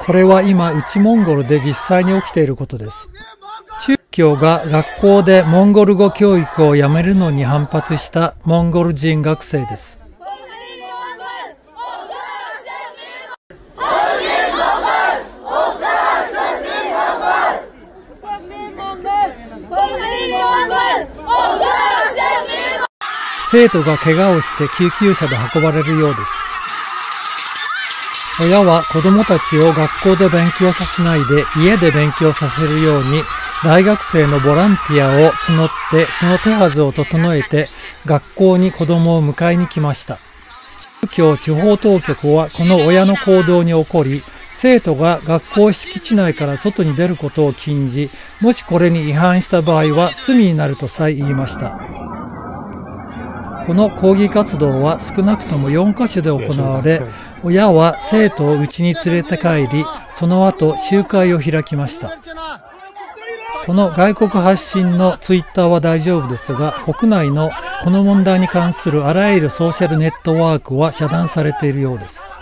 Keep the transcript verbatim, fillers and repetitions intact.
これは今、内モンゴルで実際に起きていることです。中共が学校でモンゴル語教育をやめるのに反発したモンゴル人学生です。生徒が怪我をして救急車で運ばれるようです。親は子供たちを学校で勉強させないで家で勉強させるように大学生のボランティアを募ってその手はずを整えて学校に子供を迎えに来ました。中共地方当局はこの親の行動に怒り、生徒が学校敷地内から外に出ることを禁じ、もしこれに違反した場合は罪になるとさえ言いました。この抗議活動は少なくともよんカ所で行われ、親は生徒を家に連れて帰り、その後集会を開きました。この外国発信のツイッターは大丈夫ですが、国内のこの問題に関するあらゆるソーシャルネットワークは遮断されているようです。